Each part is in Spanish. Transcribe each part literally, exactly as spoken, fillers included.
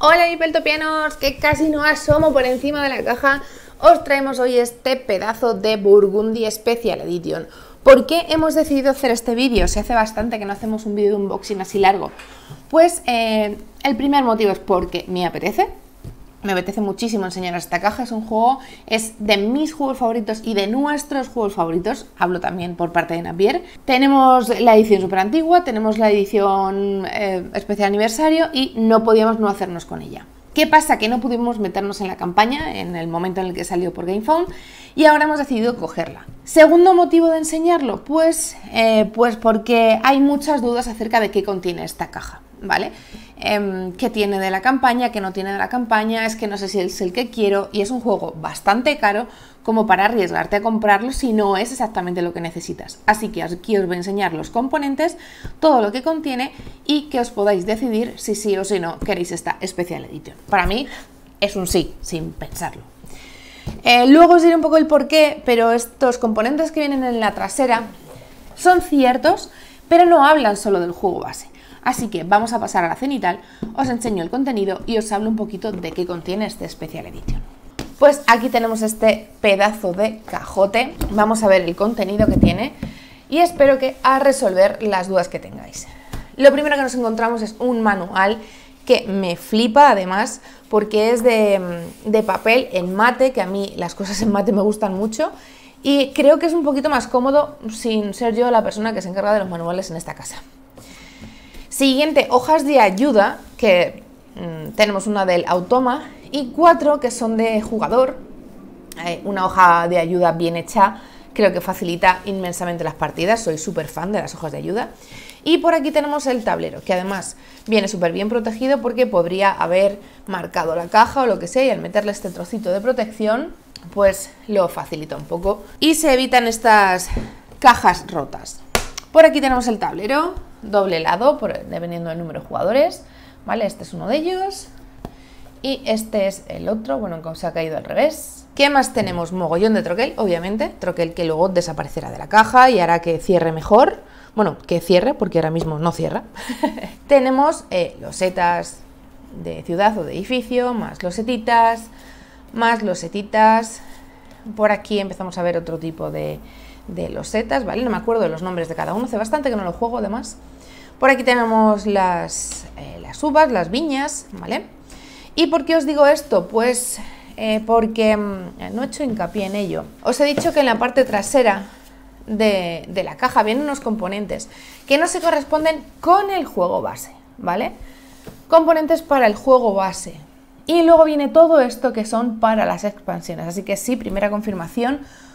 Hola Hipeltopianos, que casi no asomo por encima de la caja. Os traemos hoy este pedazo de Burgundy Special Edition. ¿Por qué hemos decidido hacer este vídeo? Se hace bastante que no hacemos un vídeo de unboxing así largo. Pues eh, el primer motivo es porque me apetece. Me apetece muchísimo enseñar esta caja. Es un juego, es de mis juegos favoritos y de nuestros juegos favoritos. Hablo también por parte de Napier. Tenemos la edición súper antigua, tenemos la edición eh, especial aniversario y no podíamos no hacernos con ella. ¿Qué pasa? Que no pudimos meternos en la campaña en el momento en el que salió por GameFound y ahora hemos decidido cogerla. Segundo motivo de enseñarlo, pues, eh, pues porque hay muchas dudas acerca de qué contiene esta caja, ¿vale? Eh, ¿Qué tiene de la campaña? ¿Qué no tiene de la campaña? Es que no sé si es el que quiero y es un juego bastante caro como para arriesgarte a comprarlo si no es exactamente lo que necesitas. Así que aquí os voy a enseñar los componentes, todo lo que contiene y que os podáis decidir si sí o si no queréis esta Special Edition. Para mí es un sí, sin pensarlo. Eh, luego os diré un poco el porqué, pero estos componentes que vienen en la trasera son ciertos, pero no hablan solo del juego base. Así que vamos a pasar a la cenital, os enseño el contenido y os hablo un poquito de qué contiene este Special Edition. Pues aquí tenemos este pedazo de cajote, vamos a ver el contenido que tiene y espero que a resolver las dudas que tengáis. Lo primero que nos encontramos es un manual que me flipa además porque es de, de papel en mate, que a mí las cosas en mate me gustan mucho y creo que es un poquito más cómodo sin ser yo la persona que se encarga de los manuales en esta casa. Siguiente, hojas de ayuda, que mmm, tenemos una del Automa y cuatro que son de jugador. Eh, una hoja de ayuda bien hecha, creo que facilita inmensamente las partidas, soy súper fan de las hojas de ayuda. Y por aquí tenemos el tablero, que además viene súper bien protegido porque podría haber marcado la caja o lo que sea y al meterle este trocito de protección, pues lo facilita un poco y se evitan estas cajas rotas. Por aquí tenemos el tablero, doble lado, por, dependiendo del número de jugadores, ¿vale? Este es uno de ellos y este es el otro, bueno, como se ha caído al revés. ¿Qué más tenemos? Mogollón de troquel, obviamente, troquel que luego desaparecerá de la caja y hará que cierre mejor, bueno, que cierre, porque ahora mismo no cierra. Tenemos eh, losetas de ciudad o de edificio, más losetitas, más losetitas, por aquí empezamos a ver otro tipo de... de losetas, ¿vale? No me acuerdo de los nombres de cada uno, hace bastante que no lo juego además. Por aquí tenemos las, eh, las uvas, las viñas, ¿vale? ¿Y por qué os digo esto? Pues eh, porque mm, no he hecho hincapié en ello. Os he dicho que en la parte trasera de, de la caja vienen unos componentes que no se corresponden con el juego base, ¿vale? Componentes para el juego base. Y luego viene todo esto que son para las expansiones, así que sí, primera confirmación,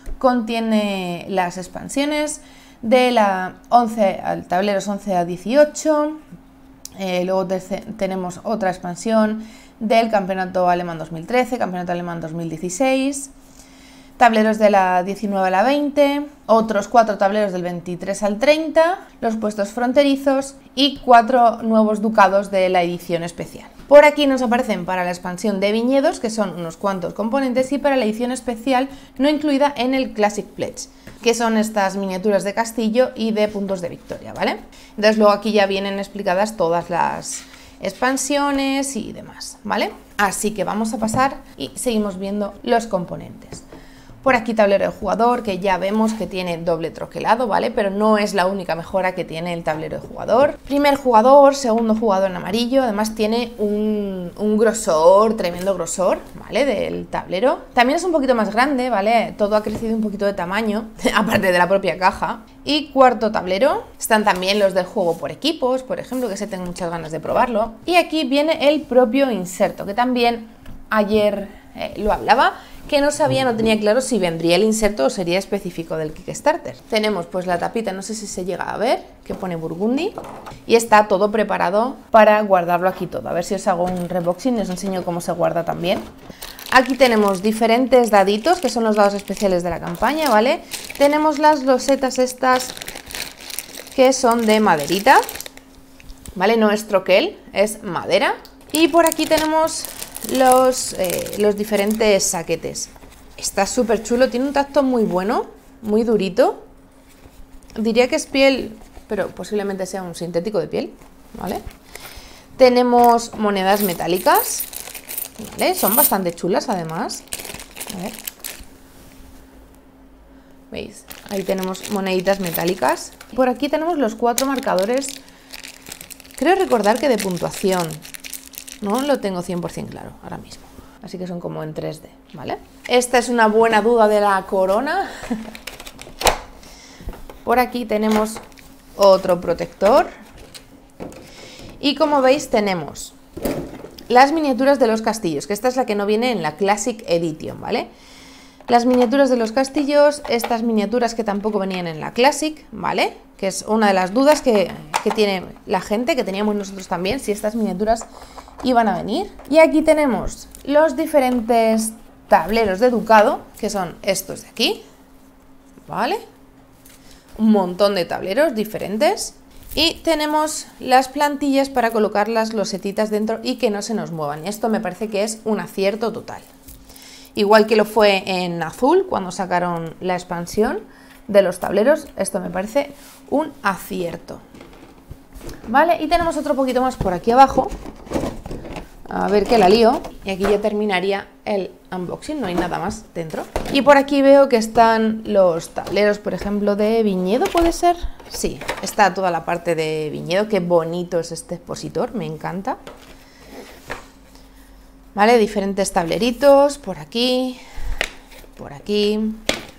contiene las expansiones de la once al tableros once a dieciocho, eh, luego te, tenemos otra expansión del campeonato alemán dos mil trece, campeonato alemán dos mil dieciséis, tableros de la diecinueve a la veinte, otros cuatro tableros del veintitrés al treinta, los puestos fronterizos y cuatro nuevos ducados de la edición especial. Por aquí nos aparecen para la expansión de viñedos, que son unos cuantos componentes, y para la edición especial no incluida en el Classic Pledge, que son estas miniaturas de castillo y de puntos de victoria, ¿vale? Entonces luego aquí ya vienen explicadas todas las expansiones y demás, ¿vale? Así que vamos a pasar y seguimos viendo los componentes. Por aquí tablero de jugador, que ya vemos que tiene doble troquelado, ¿vale? Pero no es la única mejora que tiene el tablero de jugador. Primer jugador, segundo jugador en amarillo, además tiene un, un grosor, tremendo grosor, ¿vale? Del tablero. También es un poquito más grande, ¿vale? Todo ha crecido un poquito de tamaño, aparte de la propia caja. Y cuarto tablero, están también los del juego por equipos, por ejemplo, que se tengo muchas ganas de probarlo. Y aquí viene el propio inserto, que también ayer eh, lo hablaba, que no sabía, no tenía claro si vendría el inserto o sería específico del Kickstarter. Tenemos pues la tapita, no sé si se llega a ver, que pone Burgundy, y está todo preparado para guardarlo aquí todo. A ver si os hago un reboxing y os enseño cómo se guarda también. Aquí tenemos diferentes daditos, que son los dados especiales de la campaña, ¿vale? Tenemos las losetas estas, que son de maderita, ¿vale? No es troquel, es madera. Y por aquí tenemos los, eh, los diferentes saquetes. Está súper chulo, tiene un tacto muy bueno, muy durito. Diría que es piel, pero posiblemente sea un sintético de piel, ¿vale? Tenemos monedas metálicas, ¿vale? Son bastante chulas además. A ver. ¿Veis? Ahí tenemos moneditas metálicas. Por aquí tenemos los cuatro marcadores. Creo recordar que de puntuación. No lo tengo cien por cien claro ahora mismo. Así que son como en tres D, ¿vale? Esta es una buena duda de la corona. Por aquí tenemos otro protector. Y como veis tenemos las miniaturas de los castillos, que esta es la que no viene en la Classic Edition, ¿vale? Las miniaturas de los castillos, estas miniaturas que tampoco venían en la Classic, ¿vale? Que es una de las dudas que, que tiene la gente, que teníamos nosotros también, si estas miniaturas iban a venir. Y aquí tenemos los diferentes tableros de ducado, que son estos de aquí, ¿vale? Un montón de tableros diferentes. Y tenemos las plantillas para colocar las losetitas dentro y que no se nos muevan. Y esto me parece que es un acierto total. Igual que lo fue en azul cuando sacaron la expansión de los tableros, esto me parece un acierto. Vale, y tenemos otro poquito más por aquí abajo. A ver que la lío. Y aquí ya terminaría el unboxing, no hay nada más dentro. Y por aquí veo que están los tableros, por ejemplo, de viñedo, ¿puede ser? Sí, está toda la parte de viñedo. Qué bonito es este expositor, me encanta. Vale, diferentes tableritos, por aquí, por aquí.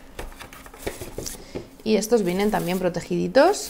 Y estos vienen también protegiditos.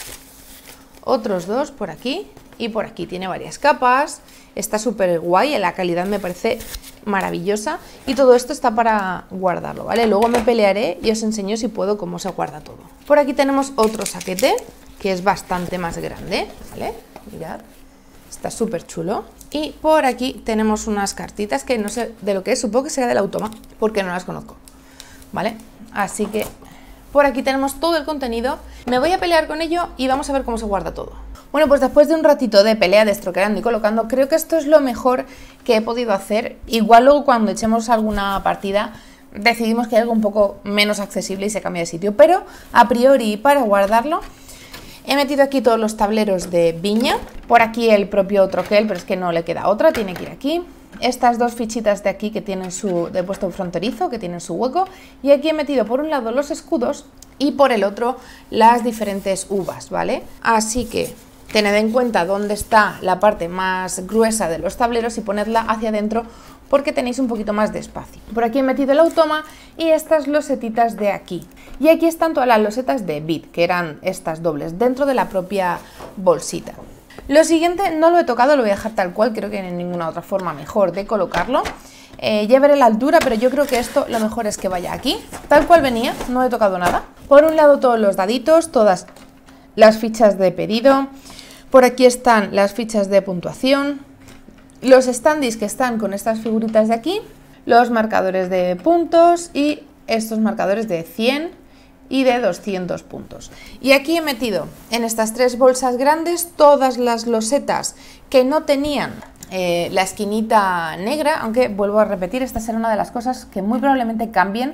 Otros dos por aquí y por aquí. Tiene varias capas. Está súper guay, la calidad me parece maravillosa. Y todo esto está para guardarlo, ¿vale? Luego me pelearé y os enseño si puedo cómo se guarda todo. Por aquí tenemos otro saquete, que es bastante más grande, ¿vale? Mirad, está súper chulo. Y por aquí tenemos unas cartitas que no sé de lo que es, supongo que será del Automa, porque no las conozco, ¿vale? Así que por aquí tenemos todo el contenido. Me voy a pelear con ello y vamos a ver cómo se guarda todo. Bueno, pues después de un ratito de pelea, destroquelando y colocando, creo que esto es lo mejor que he podido hacer. Igual luego cuando echemos alguna partida decidimos que hay algo un poco menos accesible y se cambia de sitio, pero a priori para guardarlo he metido aquí todos los tableros de viña. Por aquí el propio troquel, pero es que no le queda otra, tiene que ir aquí. Estas dos fichitas de aquí que tienen su de puesto fronterizo, que tienen su hueco, y aquí he metido por un lado los escudos y por el otro las diferentes uvas, ¿vale? Así que tened en cuenta dónde está la parte más gruesa de los tableros y ponedla hacia adentro porque tenéis un poquito más de espacio. Por aquí he metido el Automa y estas losetitas de aquí. Y aquí están todas las losetas de Bit, que eran estas dobles, dentro de la propia bolsita. Lo siguiente no lo he tocado, lo voy a dejar tal cual, creo que no hay ninguna otra forma mejor de colocarlo. Eh, ya veré la altura, pero yo creo que esto lo mejor es que vaya aquí, tal cual venía, no he tocado nada. Por un lado todos los daditos, todas las fichas de pedido. Por aquí están las fichas de puntuación, los standees que están con estas figuritas de aquí, los marcadores de puntos y estos marcadores de cien y de doscientos puntos. Y aquí he metido en estas tres bolsas grandes todas las losetas que no tenían eh, la esquinita negra, aunque vuelvo a repetir, esta será una de las cosas que muy probablemente cambien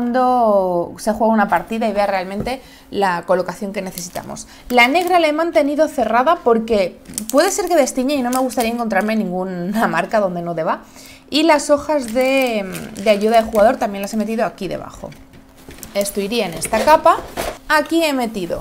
cuando se juega una partida y vea realmente la colocación que necesitamos. La negra la he mantenido cerrada porque puede ser que destiñe y no me gustaría encontrarme ninguna marca donde no deba. Y las hojas de, de ayuda de jugador también las he metido aquí debajo. Esto iría en esta capa. Aquí he metido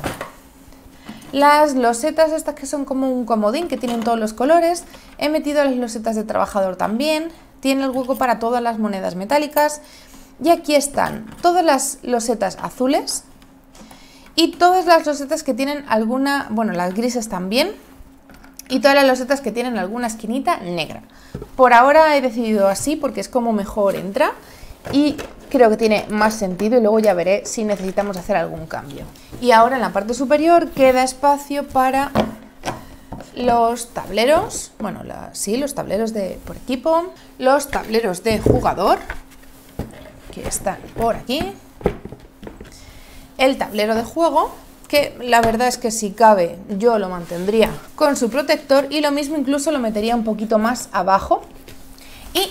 las losetas estas que son como un comodín que tienen todos los colores. He metido las losetas de trabajador también. Tiene el hueco para todas las monedas metálicas. Y aquí están todas las losetas azules y todas las losetas que tienen alguna, bueno, las grises también, y todas las losetas que tienen alguna esquinita negra. Por ahora he decidido así porque es como mejor entra y creo que tiene más sentido, y luego ya veré si necesitamos hacer algún cambio. Y ahora en la parte superior queda espacio para los tableros, bueno, la, sí, los tableros de por equipo, los tableros de jugador, que están por aquí, el tablero de juego, que la verdad es que si cabe yo lo mantendría con su protector, y lo mismo incluso lo metería un poquito más abajo, y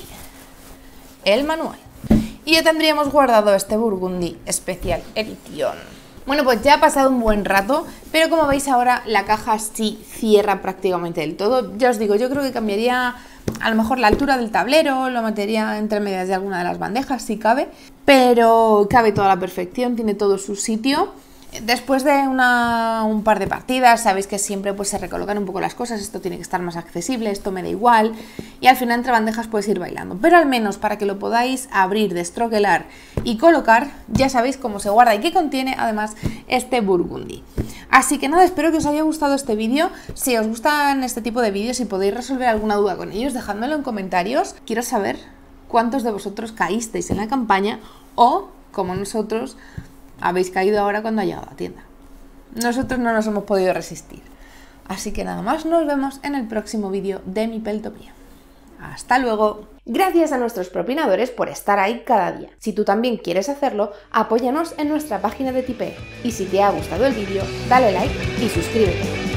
el manual. Y ya tendríamos guardado este Burgundy Special Edition. Bueno, pues ya ha pasado un buen rato, pero como veis ahora la caja sí cierra prácticamente del todo. Ya os digo, yo creo que cambiaría a lo mejor la altura del tablero, lo metería entre medias de alguna de las bandejas si cabe, pero cabe toda la perfección, tiene todo su sitio. Después de una, un par de partidas, sabéis que siempre pues, se recolocan un poco las cosas, esto tiene que estar más accesible, esto me da igual, y al final entre bandejas puedes ir bailando. Pero al menos para que lo podáis abrir, destroquelar y colocar, ya sabéis cómo se guarda y qué contiene además este Burgundy. Así que nada, espero que os haya gustado este vídeo. Si os gustan este tipo de vídeos y podéis resolver alguna duda con ellos, dejádmelo en comentarios. Quiero saber cuántos de vosotros caísteis en la campaña o, como nosotros, habéis caído ahora cuando ha llegado a la tienda. Nosotros no nos hemos podido resistir. Así que nada más, nos vemos en el próximo vídeo de Mipeltopía. ¡Hasta luego! Gracias a nuestros propinadores por estar ahí cada día. Si tú también quieres hacerlo, apóyanos en nuestra página de Tipeee. Y si te ha gustado el vídeo, dale like y suscríbete.